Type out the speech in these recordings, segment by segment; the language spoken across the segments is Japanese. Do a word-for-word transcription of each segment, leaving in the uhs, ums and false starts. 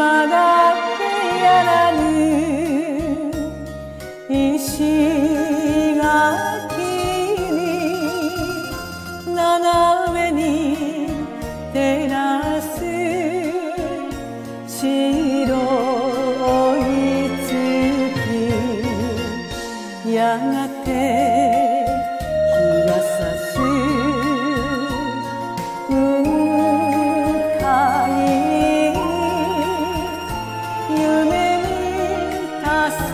まだやらぬ石垣に斜めに照らす白い月やがて日が差す雲海夢見た姿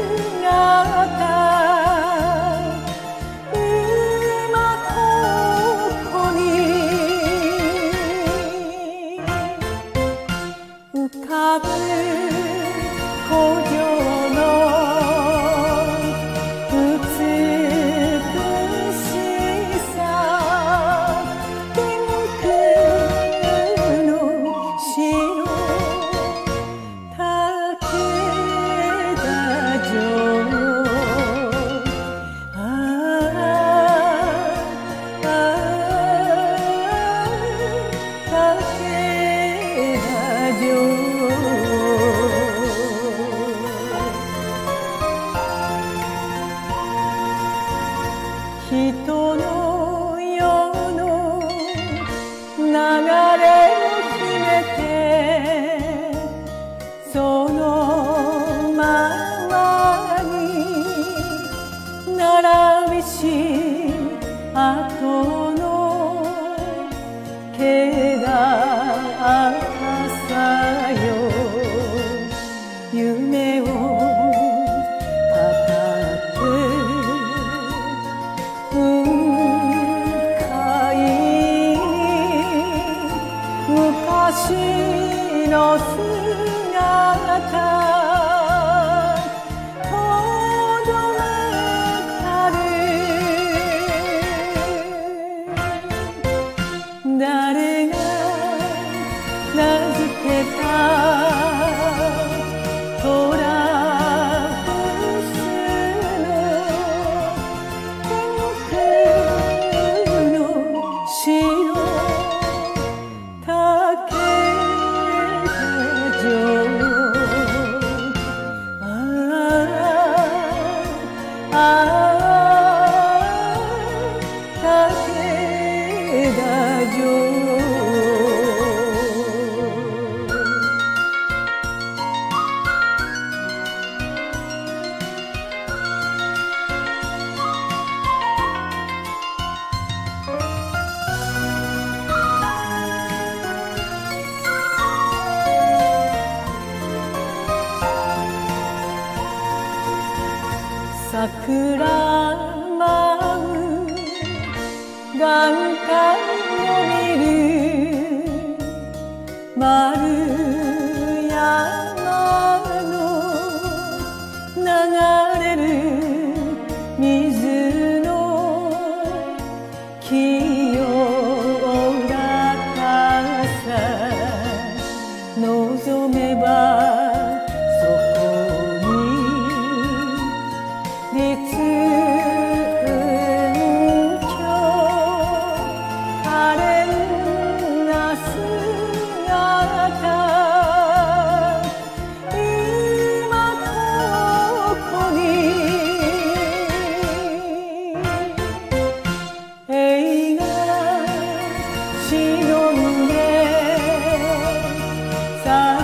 今ここに浮かぶ古城の美しさ天空の城竹田城ああ竹田城人の世の流れを決めてそのままに並びし後の気がさよ夢を語って雲海昔の姿とどめたる誰が名付けたトラブスの天空の城竹田城ああ竹田城桜舞う眼界を見る丸山の流れる水の清らかさ望めば立雲峡可憐な姿今ここに映画忍んで